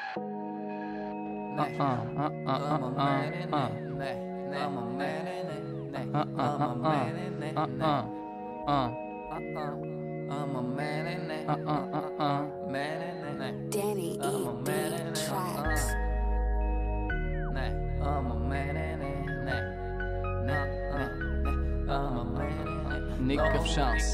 Danny E. Tracks. Никакъв шанс.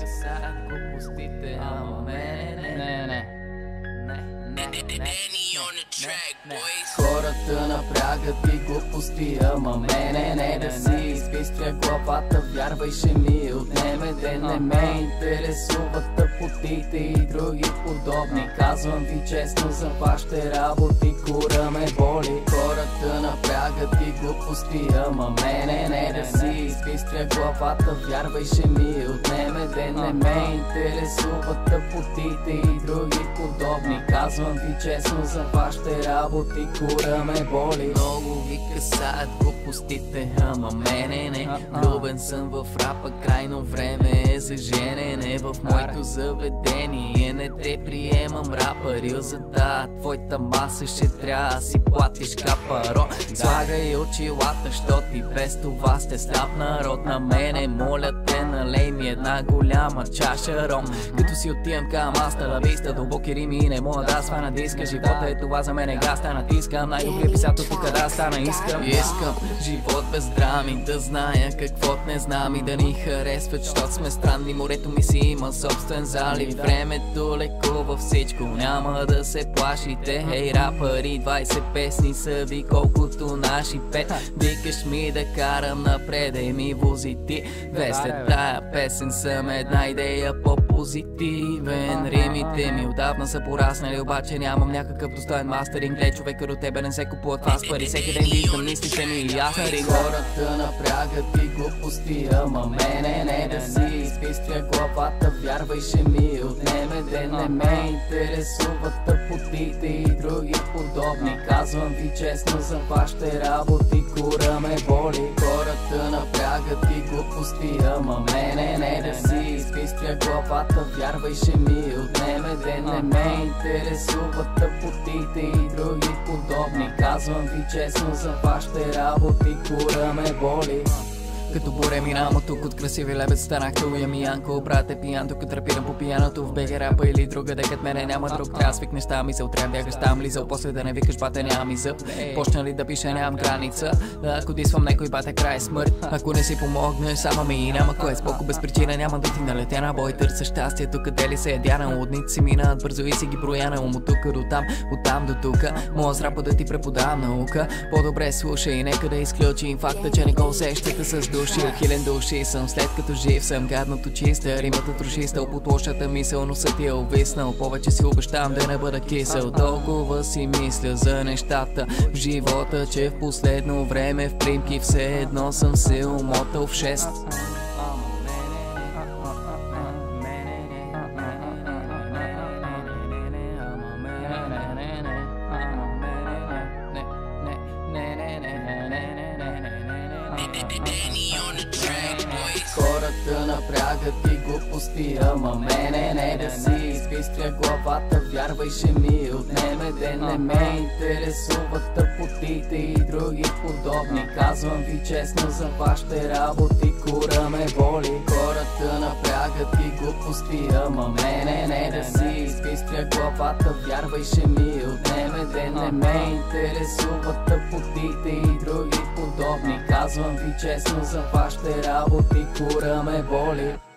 Хората напрягат и глупости, ама мене не да си изпистря главата, вярвай, ще ми отнеме ден. Не ме интересуват тъпотите и други подобни. Казвам ви честно, за вашите работи кура ме боли. Хората напрягат и глупости, ама мене не да си изпистря главата, вярвай, ще ми отнеме ден. Не ме интересуват тъпотите и други подобни. Казвам ви честно, за вашите работи кура ме боли. Много ви касаят глупостите, ама мене не. Влюбен съм в рапа, крайно време е за женене. В моето заведение не те приемам рапъри. За да твоята маса ще трябва да си платиш капаро. Слагай очилата, що ти без това сте слаб народ. На мене моля те, налей ми една голяма чаша ром. Като си отивам към Аста ла Виста, дълбоки рими и не мога да свана диска. Живота е това за мене, гаста натискам. Най-добрият писател тук да стана, искам живот без драми, да зная какво не знам и да ни харесват, защото сме странни. Морето ми си има собствен залив, времето лекува всичко, няма да се плашите. Хей рапъри, 20 песни са ви колкото наши 5. Викаш ми да карам напред и ми вози ти. След тая песен съм една идея по-позитивен. Римите ми отдавна са пораснали, обаче нямам някакъв достоен мастеринг. Глед, човека до тебе не се купува това с пари. Всеки ден виждам мислите ми и аз ринг. Хората напрягат и глупости, ама мене не да си изпистря главата, вярвай, ще ми отнеме ден. Не ме интересуват тъпотите и други подобни. Казвам ви честно, за вашите работи кура ме боли. Хората напрягат и глупости, ама мене не да си изпистря главата, вярвай, ще ми отнеме ден. Не ме интересуват тъпотите и други подобни. Казвам ви честно, за вашите работи кура ме боли. Като буре минам от тук, от красиви лебед станах Туя ми Янко, брат е пиян, докато рапирам по пияното в БГ рапа или друга, декът мене няма друг. Трябва да свикнеш тази мисъл, трябва бягаш там лизал, после да не викаш бате няма мисъл. Почна ли да пише нямам граница, ако дисвам некой бате край смърт. Ако не си помогнеш, само ми и няма кой споко без причина, няма да ти налетя на бой. Търся щастието, къде ли се ядя на лудници, минат бързо и си ги броя на ум от тука до там, от там до тука. Моя с рапа да ти преподавам наука, по-добре слушай и нека да изключим факта, че не го усещате с души. Хилен души съм, след като жив съм, гадното чиста, римата троши стъл под лошата мисъл, но са ти е увиснал. Повече си обещавам да не бъда кисел. Толкова си мисля за нещата в живота, че в последно време в примки все едно съм се умотал в 6. Хората напрягат и глупости, ама мене не да си изпистря главата, вярвай, ще ми отнеме ден. Не ме интересуват тъпотите и други подобни. Казвам ви честно, за вашите работи кура ме боли. Хората напрягат и глупости, ама мене не да си изпистря главата, вярвай, ще ми отнеме ден. Не ме интересуват тъпотите и други подобни. Казвам ви честно, за вашите работи кура ме боли.